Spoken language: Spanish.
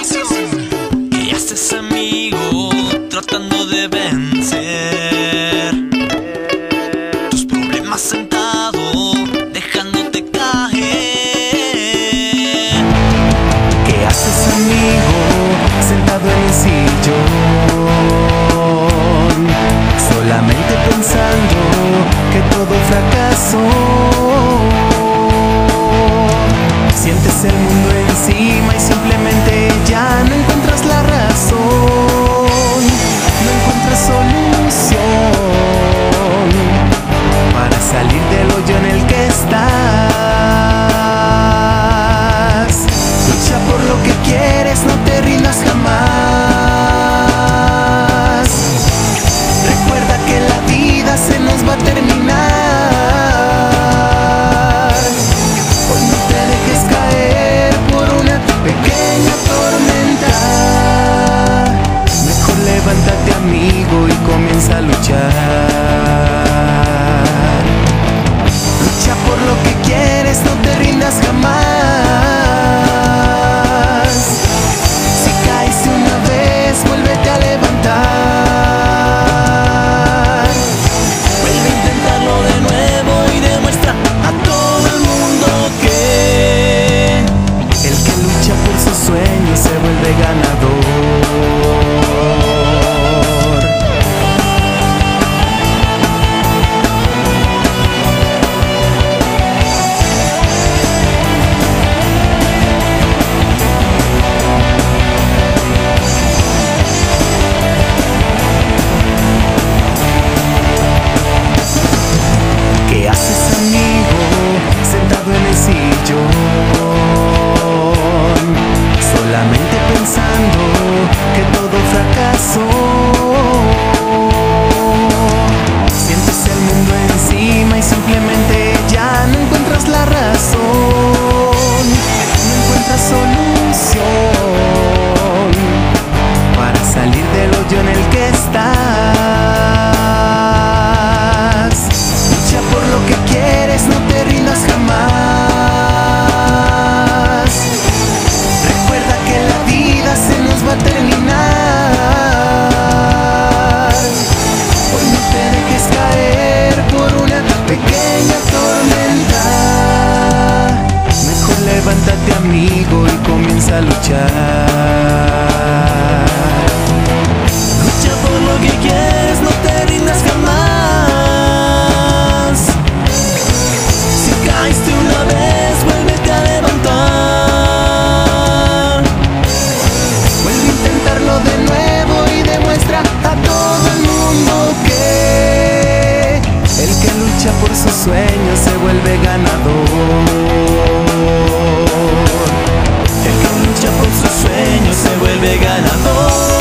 ¿Qué haces, amigo, tratando de vencer tus problemas sentado, dejándote caer? ¿Qué haces, amigo, sentado en el sillón, solamente pensando que todo fracasó? Sientes el mundo encima y simplemente ya no encuentras la razón, no encuentras solución para salir del hoyo en el que estás. Lucha por lo que quieres, no te rindas jamás. Recuerda que la vida se nos va a terminar. Hoy no te dejes caer por una pequeña tormenta. Mejor levántate, amigo, y comienza a luchar. Lucha por lo que quieres, no te rindas jamás. Si caíste una vez, vuélvete a levantar. Vuelve a intentarlo de nuevo y demuestra a todo el mundo que el que lucha por sus sueños se vuelve ganador. ¿Qué haces, amigo, sentado en el sillón, solamente pensando que todo fracasó? Sientes el mundo encima y simplemente ya no encuentras la razón, no encuentras solución para salir del hoyo en el que estás. Lucha por lo que quieres, no te rindas jamás. Recuerda que la vida se nos va a terminar. Hoy no te dejes caer por una pequeña tormenta. Mejor levántate, amigo, y comienza a luchar. Lucha por lo que quieres, no te rindas jamás. Si caíste una vez, vuélvete a levantar. Vuelve a intentarlo de nuevo y demuestra a todo el mundo que el que lucha por sus sueños se vuelve ganador. El que lucha por sus sueños se vuelve ganador.